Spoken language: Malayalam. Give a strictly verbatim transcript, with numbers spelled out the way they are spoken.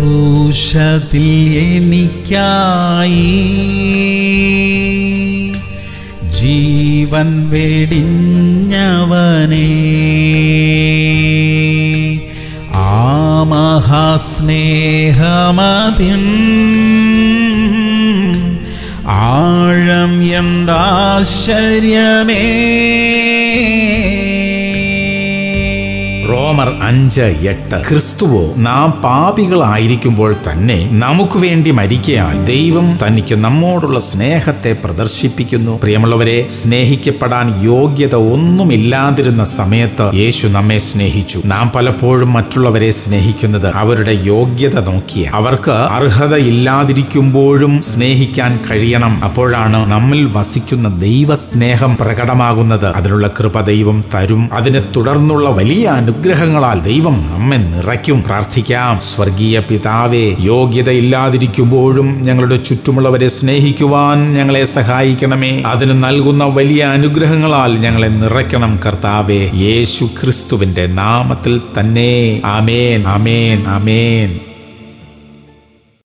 ക്രൂശത്തിൽ എനിക്കായി ജീവൻ വെടിഞ്ഞവനേ, ആ മഹാസ്നേഹമതിൻ ആഴം എന്താശ്ചര്യമേ. റോമർ അഞ്ച് എട്ട്. ക്രിസ്തുവോ നാം പാപികളായിരിക്കുമ്പോൾ തന്നെ നമുക്ക് വേണ്ടി മരിക്കയാൽ ദൈവം തനിക്ക് നമ്മോടുള്ള സ്നേഹത്തെ പ്രദർശിപ്പിക്കുന്നു. പ്രിയമുള്ളവരെ, സ്നേഹിക്കപ്പെടാൻ യോഗ്യത ഒന്നുമില്ലാതിരുന്ന സമയത്ത് യേശു നമ്മെ സ്നേഹിച്ചു. നാം പലപ്പോഴും മറ്റുള്ളവരെ സ്നേഹിക്കുന്നത് അവരുടെ യോഗ്യത നോക്കിയ, അവർക്ക് അർഹതയില്ലാതിരിക്കുമ്പോഴും സ്നേഹിക്കാൻ കഴിയണം. അപ്പോഴാണ് നമ്മിൽ വസിക്കുന്ന ദൈവസ്നേഹം പ്രകടമാകുന്നത്. അതിനുള്ള കൃപ ദൈവം തരും. അതിനെ തുടർന്നുള്ള വലിയ അനുഗ്രഹങ്ങളാൽ ദൈവം നമ്മെ നിറയ്ക്കും. പ്രാർത്ഥിക്കാം. സ്വർഗീയ പിതാവേ, യോഗ്യതയില്ലാതിരിക്കുമ്പോഴും ഞങ്ങളുടെ ചുറ്റുമുള്ളവരെ സ്നേഹിക്കുവാൻ ഞങ്ങളെ സഹായിക്കണമേ. അതിന് നൽകുന്ന വലിയ അനുഗ്രഹങ്ങളാൽ ഞങ്ങളെ നിറയ്ക്കണം കർത്താവേ, യേശു ക്രിസ്തുവിന്റെ നാമത്തിൽ തന്നെ. ആമേൻ, ആമേൻ, ആമേൻ.